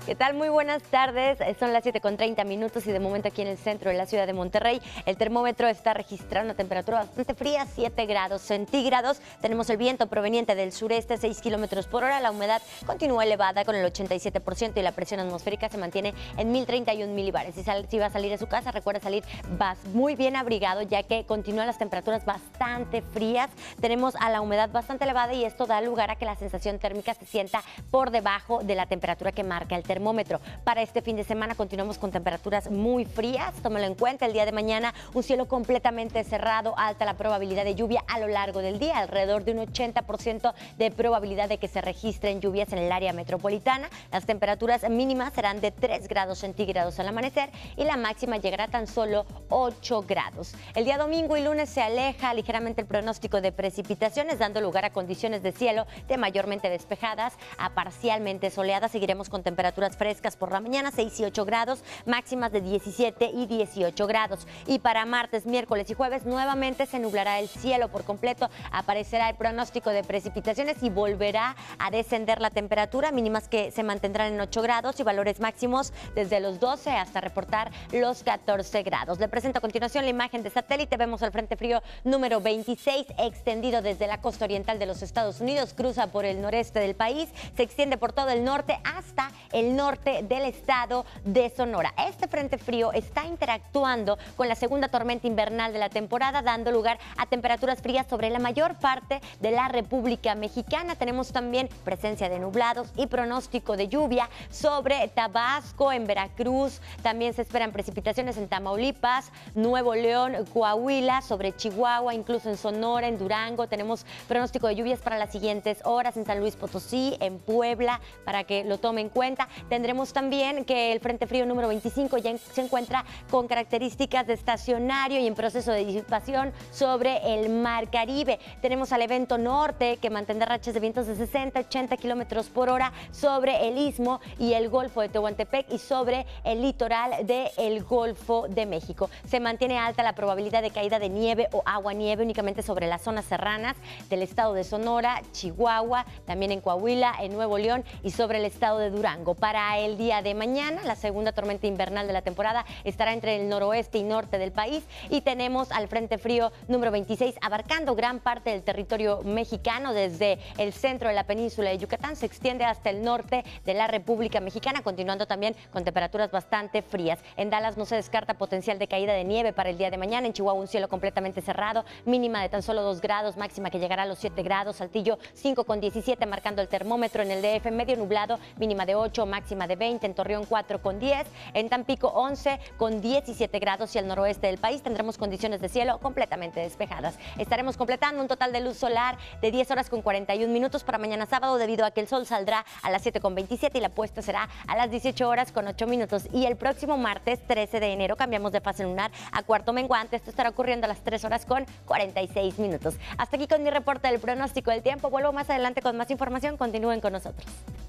¿Qué tal? Muy buenas tardes. Son las 7:30 y de momento aquí en el centro de la ciudad de Monterrey el termómetro está registrando una temperatura bastante fría, 7 grados centígrados. Tenemos el viento proveniente del sureste, 6 kilómetros por hora. La humedad continúa elevada con el 87% y la presión atmosférica se mantiene en 1031 milibares. Si va a salir de su casa, recuerda salir muy bien abrigado, ya que continúan las temperaturas bastante frías. Tenemos a la humedad bastante elevada y esto da lugar a que la sensación térmica se sienta por debajo de la temperatura que marca el termómetro. Para este fin de semana continuamos con temperaturas muy frías. Tómelo en cuenta. El día de mañana un cielo completamente cerrado, alta la probabilidad de lluvia a lo largo del día, alrededor de un 80% de probabilidad de que se registren lluvias en el área metropolitana. Las temperaturas mínimas serán de 3 grados centígrados al amanecer y la máxima llegará a tan solo 8 grados. El día domingo y lunes se aleja ligeramente el pronóstico de precipitaciones, dando lugar a condiciones de cielo de mayormente despejadas a parcialmente soleadas. Seguiremos con temperaturas frescas por la mañana, 6 y 8 grados, máximas de 17 y 18 grados. Y para martes, miércoles y jueves nuevamente se nublará el cielo por completo, aparecerá el pronóstico de precipitaciones y volverá a descender la temperatura, mínimas que se mantendrán en 8 grados y valores máximos desde los 12 hasta reportar los 14 grados. Le presento a continuación la imagen de satélite. Vemos el frente frío número 26 extendido desde la costa oriental de los Estados Unidos, cruza por el noreste del país, se extiende por todo el norte hasta el norte del estado de Sonora. Este frente frío está interactuando con la segunda tormenta invernal de la temporada, dando lugar a temperaturas frías sobre la mayor parte de la República Mexicana. Tenemos también presencia de nublados y pronóstico de lluvia sobre Tabasco, en Veracruz. También se esperan precipitaciones en Tamaulipas, Nuevo León, Coahuila, sobre Chihuahua, incluso en Sonora, en Durango. Tenemos pronóstico de lluvias para las siguientes horas en San Luis Potosí, en Puebla, para que lo tome en cuenta. Tendremos también que el frente frío número 25 ya se encuentra con características de estacionario y en proceso de disipación sobre el Mar Caribe. Tenemos al evento norte que mantendrá rachas de vientos de 60 a 80 kilómetros por hora sobre el Istmo y el Golfo de Tehuantepec y sobre el litoral del Golfo de México. Se mantiene alta la probabilidad de caída de nieve o aguanieve únicamente sobre las zonas serranas del estado de Sonora, Chihuahua, también en Coahuila, en Nuevo León y sobre el estado de Durango. Para el día de mañana, la segunda tormenta invernal de la temporada estará entre el noroeste y norte del país y tenemos al frente frío número 26 abarcando gran parte del territorio mexicano, desde el centro de la península de Yucatán, se extiende hasta el norte de la República Mexicana, continuando también con temperaturas bastante frías. En Dallas no se descarta potencial de caída de nieve para el día de mañana. En Chihuahua un cielo completamente cerrado, mínima de tan solo 2 grados, máxima que llegará a los 7 grados. Saltillo 5,17 marcando el termómetro. En el DF medio nublado, mínima de 8, máxima de 20. En Torreón 4,10. En Tampico 11,17 grados y al noroeste del país tendremos condiciones de cielo completamente despejadas. Estaremos completando un total de luz solar de 10 horas con 41 minutos para mañana sábado, debido a que el sol saldrá a las 7,27 y la puesta será a las 18 horas con 8 minutos. Y el próximo martes 13 de enero cambiamos de fase lunar a cuarto menguante. Esto estará ocurriendo a las 3 horas con 46 minutos. Hasta aquí con mi reporte del pronóstico del tiempo. Vuelvo más adelante con más información. Continúen con nosotros.